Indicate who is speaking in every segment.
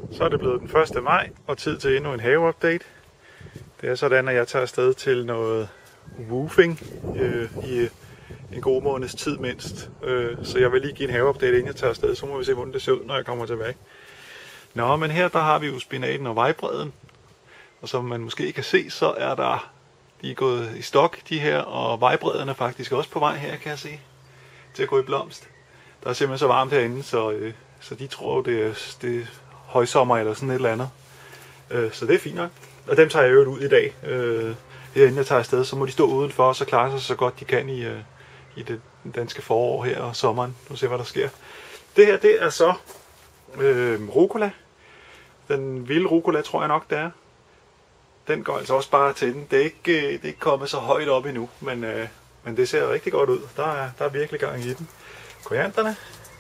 Speaker 1: Så er det blevet den 1. maj og tid til endnu en haveupdate. Det er sådan, at jeg tager afsted til noget woofing i en god måneds tid mindst. Så jeg vil lige give en haveupdate, inden jeg tager afsted. Så må vi se, hvordan det ser ud, når jeg kommer tilbage. Nå, men her der har vi jo spinaten og vejbredden. Og som man måske kan se, så er de er gået i stok, de her. Og vejbredden er faktisk også på vej her, kan jeg se, til at gå i blomst. Der er simpelthen så varmt herinde, så de tror, det er højsommer eller sådan et eller andet. Så det er fint nok. Og dem tager jeg øvrigt ud i dag. Herinde jeg tager afsted, så må de stå udenfor, og så klare sig så godt de kan i det danske forår her og sommeren. Nu ser hvad der sker. Det her, det er så rucola. Den vilde rucola, tror jeg nok, det er. Den går altså også bare til den. Det er ikke kommet så højt op endnu, men det ser rigtig godt ud. Der er virkelig gang i den. Korianderne,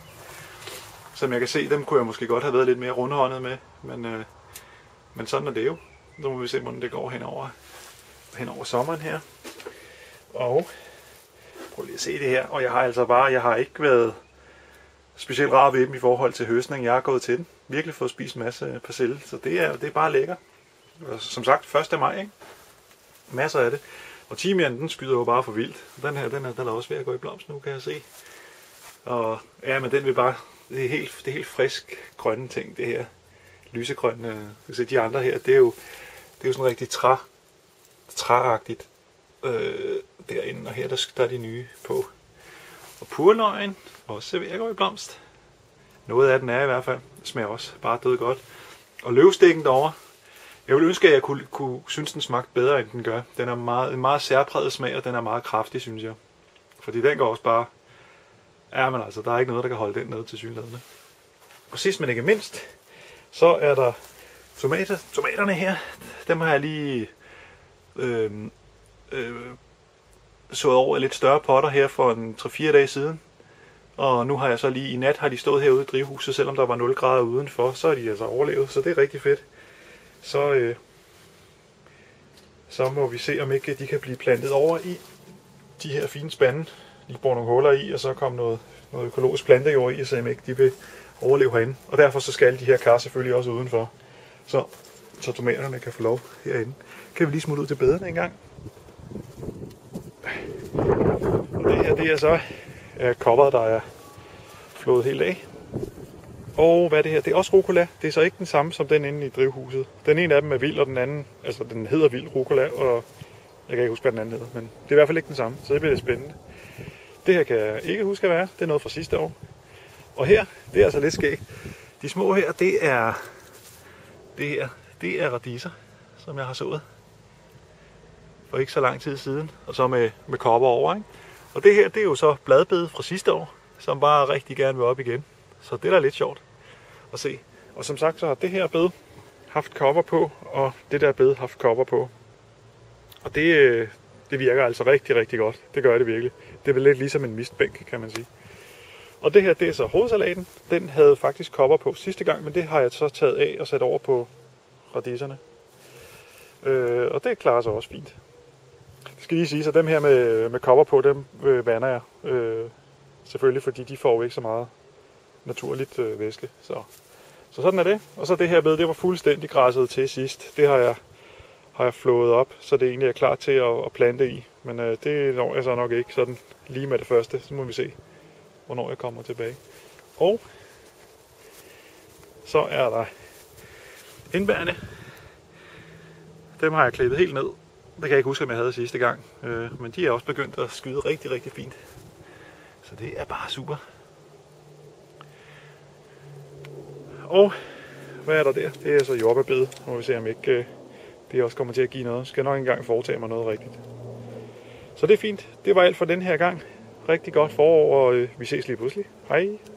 Speaker 1: som jeg kan se, dem kunne jeg måske godt have været lidt mere rundhåndet med, men sådan er det jo. Så må vi se, hvordan det går hen over sommeren her. Og prøv lige at se det her. Og jeg har ikke været specielt rar ved dem i forhold til høstning. Jeg har gået til den. Virkelig fået spist en masse persille, så det er bare lækker. Og som sagt, 1. maj, ikke? Masser af det. Og timianen, den skyder jo bare for vildt. Den her, den er også ved at gå i blomst nu, kan jeg se. Og ja, men den vil bare, det er helt frisk grønne ting, det her. Lysegrønne, de andre her, det er jo sådan rigtig træagtigt derinde, og her der er de nye på. Og purløgn, også ved at gå i blomst. Noget af den er i hvert fald, det smager også bare død godt. Og løvstikken derovre, jeg ville ønske, at jeg kunne synes, den smagte bedre, end den gør. Den er en meget særpræget smag, og den er meget kraftig, synes jeg. Fordi den går også bare, ja, men altså, der er ikke noget, der kan holde den nede til synligheden. Og sidst men ikke mindst, så er der tomaterne her. Dem har jeg lige sået over i lidt større potter her for en 3-4 dage siden. Og nu har jeg så lige i nat, har de stået herude i drivhuset, selvom der var 0 grader udenfor, så er de altså overlevet, så det er rigtig fedt. Så må vi se, om ikke de kan blive plantet over i de her fine spande. De bruger nogle huller i, og så kommer noget økologisk plantejord i, så ikke de vil overleve herinde. Og derfor så skal de her kar selvfølgelig også udenfor, så tomaterne kan få lov herinde. Kan vi lige smutte ud til bederne en gang. Og det her, det er så kopperet, der er flået helt af. Og hvad er det her? Det er også rucola. Det er så ikke den samme som den inde i drivhuset. Den ene af dem er vild, og den anden, altså den hedder vild rucola, og jeg kan ikke huske, hvad den anden hedder, men det er i hvert fald ikke den samme, så det bliver spændende. Det her kan jeg ikke huske at være. Det er noget fra sidste år. Og her, det er altså lidt skægt. De små her, det er radiser, som jeg har sået for ikke så lang tid siden, og så med kopper over, ikke? Og det her, det er jo så bladbed fra sidste år, som bare rigtig gerne vil op igen. Så det er da lidt sjovt at se. Og som sagt, så har det her bed haft kopper på, og det der bed haft kopper på. Og det virker altså rigtig, rigtig godt. Det gør det virkelig. Det er vel lidt ligesom en mistbænk, kan man sige. Og det her, det er så hovedsalaten. Den havde faktisk kopper på sidste gang, men det har jeg så taget af og sat over på radiserne. Og det klarer sig også fint. Det skal lige sige, så dem her med kopper på, dem vander jeg. Selvfølgelig, fordi de får jo ikke så meget naturligt væske. Så sådan er det. Og så det her bed, det var fuldstændig græsset til sidst. Det har jeg flået op, så det egentlig er klar til at plante i. Men det når jeg så nok ikke sådan lige med det første. Så må vi se, hvornår jeg kommer tilbage. Og så er der indbærne. Dem har jeg klippet helt ned. Det kan jeg ikke huske, om jeg havde sidste gang. Men de er også begyndt at skyde rigtig, rigtig fint. Så det er bare super. Og hvad er der der? Det er så jordbærbedet. Nu må vi se, om ikke det også kommer til at give noget. Skal nok engang foretage mig noget rigtigt. Så det er fint. Det var alt for den her gang. Rigtig godt forår, og vi ses lige pludselig. Hej!